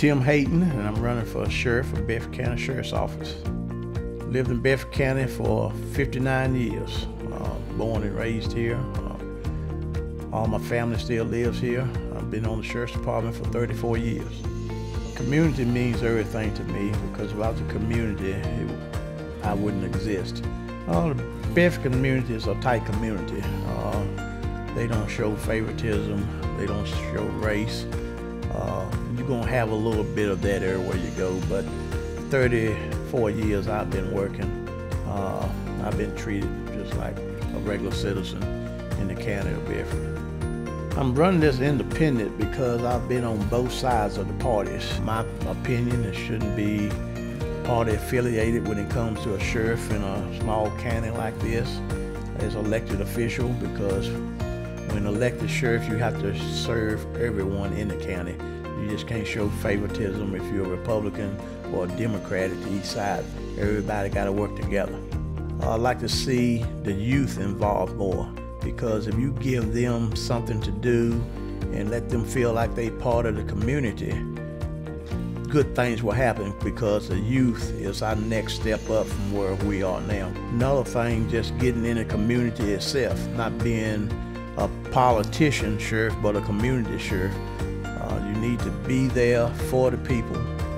Tim Hayton, and I'm running for sheriff of Bedford County Sheriff's Office. Lived in Bedford County for 59 years. Born and raised here. All my family still lives here. I've been on the Sheriff's Department for 34 years. Community means everything to me, because without the community, I wouldn't exist. The Bedford community is a tight community. They don't show favoritism. They don't show race. You're gonna have a little bit of that everywhere you go, but 34 years I've been working. I've been treated just like a regular citizen in the county of Bedford. I'm running this independent because I've been on both sides of the parties. My opinion, it shouldn't be party affiliated when it comes to a sheriff in a small county like this as elected official, because when elected sheriff, you have to serve everyone in the county. You just can't show favoritism if you're a Republican or a Democrat at each side. Everybody got to work together. I'd like to see the youth involved more, because if you give them something to do and let them feel like they're part of the community, good things will happen, because the youth is our next step up from where we are now. Another thing, just getting in the community itself, not being a politician sheriff, but a community sheriff. You need to be there for the people,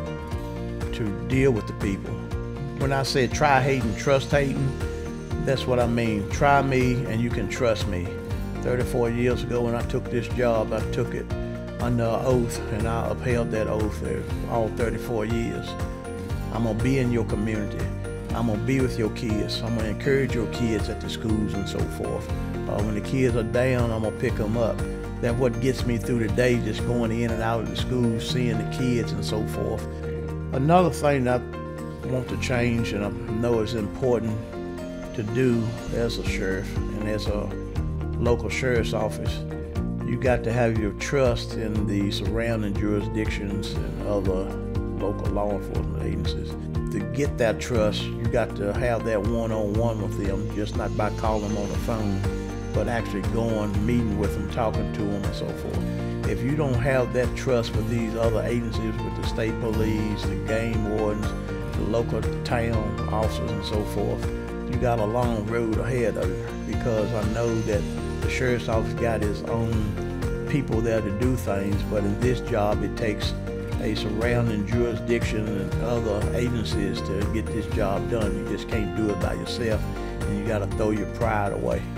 to deal with the people. When I say try Hayton, trust Hayton, that's what I mean. Try me and you can trust me. 34 years ago when I took this job, I took it under oath, and I upheld that oath all 34 years. I'm gonna be in your community. I'm gonna be with your kids. I'm gonna encourage your kids at the schools and so forth. When the kids are down, I'm gonna pick them up. That's what gets me through the day, just going in and out of the schools, seeing the kids and so forth. Another thing that I want to change, and I know is important to do as a sheriff and as a local sheriff's office, you got to have your trust in the surrounding jurisdictions and other local law enforcement agencies. To get that trust, you got to have that one-on-one with them, just not by calling them on the phone, but actually going, meeting with them, talking to them and so forth. If you don't have that trust with these other agencies, with the state police, the game wardens, the local town officers and so forth, you got a long road ahead of you, because I know that the sheriff's office got his own people there to do things, but in this job it takes a surrounding jurisdiction and other agencies to get this job done. You just can't do it by yourself, and you got to throw your pride away.